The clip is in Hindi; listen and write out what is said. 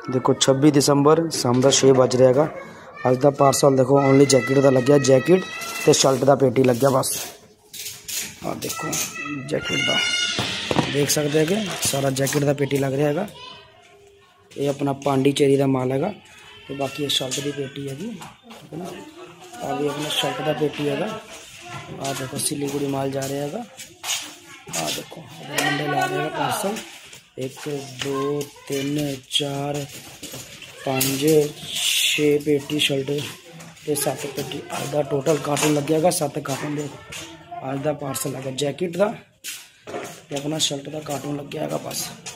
देखो 26 दिसंबर शाम का 6 बज रहा है। अज का पार्सल देखो ओनली जैकेट का लग्या, जैकेट तो शर्ट का पेटी लग्या बस। हाँ देखो जैकेट का देख सकते हैं कि सारा जैकेट का पेटी लग रहा है। ये अपना पांडीचेरी का माल है। तो बाकी ये शर्ट की पेटी है, ठीक है ना। आ भी अपना शर्ट का पेटी है। आ देखो सिलीगुड़ी माल जा रहा है। आ देखो मंडे ला रहे हैं पार्सल 1 2 3 4 5 6 पेटी शर्ट ते 7 पेटी। आज का टोटल कार्टून लगेगा 7 कार्टून। देखो आज का पार्सल है जैकेट का, अपना शर्ट का कार्टून लग गया बस।